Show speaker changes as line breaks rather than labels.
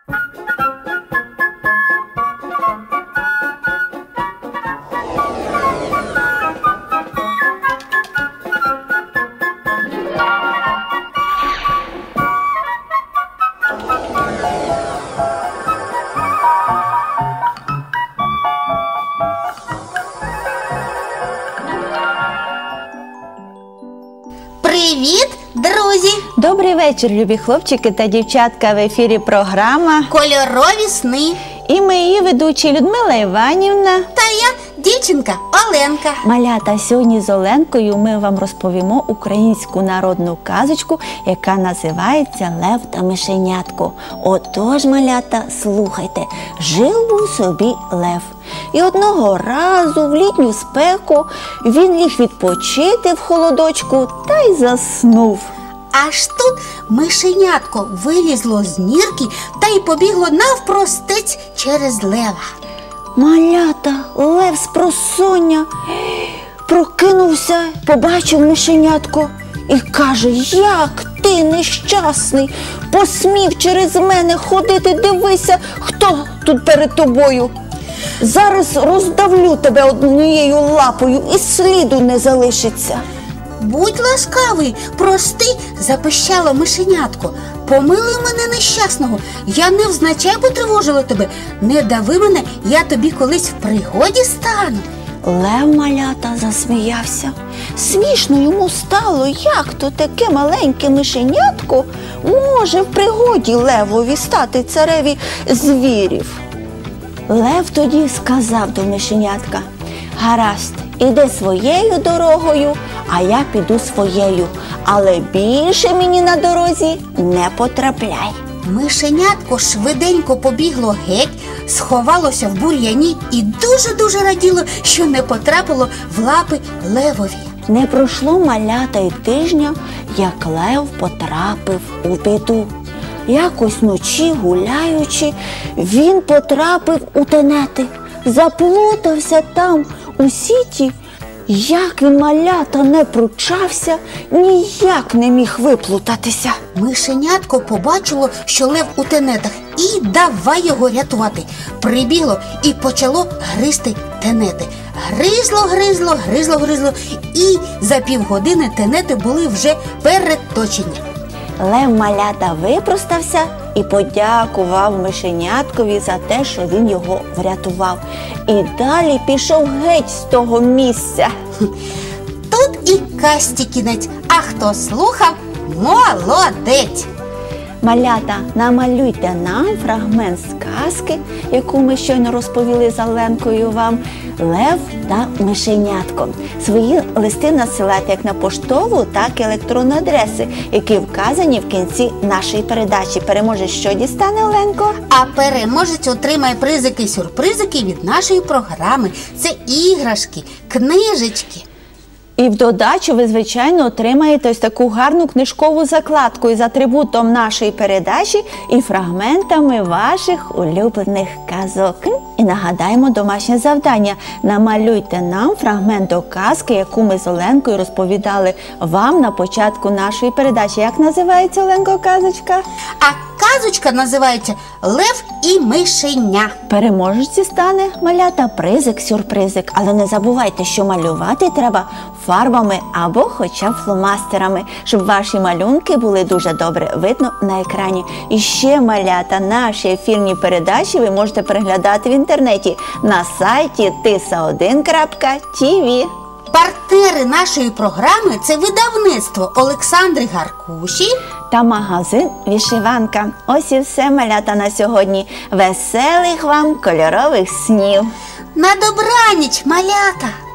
Привіт, друзі!
Добрий вечір, любі хлопчики та дівчатка. В ефірі програма
«Кольорові сни».
І ми її ведучі Людмила Іванівна
Та я, дівчинка Оленка.
Малята, сьогодні з Оленкою ми вам розповімо українську народну казочку, яка називається «Лев та мишенятко». Отож, малята, слухайте. Жив у собі лев. І одного разу в літню спеку він ліг відпочити в холодочку та й заснув.
Аж тут мишенятко вилізло з нірки та й побігло навпростець через лева.
Малята, лев спросоння прокинувся, побачив мишенятко і каже: «Як ти, нещасний, посмів через мене ходити? Дивися, хто тут перед тобою. Зараз роздавлю тебе однією лапою і сліду не залишиться».
«Будь ласкавий, прости», – запищало мишенятко. «Помилуй мене нещасного, я невзначай потривожила тебе. Не дави мене, я тобі колись в пригоді стану».
Лев, малята, засміявся. Смішно йому стало, як то таке маленьке мишенятко може в пригоді левові стати цареві звірів. Лев тоді сказав до мишенятка: «Гаразд, іди своєю дорогою, а я піду своєю, але більше мені на дорозі не потрапляй».
Мишенятко швиденько побігло геть, сховалося в бур'яні і дуже-дуже раділо, що не потрапило в лапи левові.
Не пройшло, малята, й тижня, як лев потрапив у біду. Якось вночі, гуляючи, він потрапив у тенети, заплутався там у сіті. Як він, малята, не пручався, ніяк не міг виплутатися.
Мишенятко побачило, що лев у тенетах, і давай його рятувати. Прибігло і почало гризти тенети. Гризло, і за півгодини тенети були вже переточені.
Лев, малята, випростався і подякував мишеняткові за те, що він його врятував. І далі пішов геть з того місця.
Тут і казці кінець, а хто слухав – молодець!
Малята, намалюйте нам фрагмент з казки, яку ми щойно розповіли з Оленкою вам, «Лев та мишенятко». Свої листи надсилайте як на поштову, так і електронні адреси, які вказані в кінці нашої передачі. Переможець що дістане, Оленко?
А переможець отримає призики-сюрпризики від нашої програми. Це іграшки, книжечки.
І в додачу ви, звичайно, отримаєте ось таку гарну книжкову закладку із атрибутом нашої передачі і фрагментами ваших улюблених казок. І нагадаємо домашнє завдання. Намалюйте нам фрагмент до казки, яку ми з Оленкою розповідали вам на початку нашої передачі. Як називається, Оленко, казочка?
А казочка називається «Лев і мишеня».
Переможці стане, малята, призик-сюрпризик. Але не забувайте, що малювати треба фарбами або хоча б фломастерами, щоб ваші малюнки були дуже добре видно на екрані. І ще, малята, наші ефірні передачі ви можете переглядати в інтернеті на сайті tisa1.tv.
Партнери нашої програми – це видавництво Олександри Гаркуші
та магазин «Вишиванка». Ось і все, малята, на сьогодні. Веселих вам кольорових снів!
На добраніч, малята!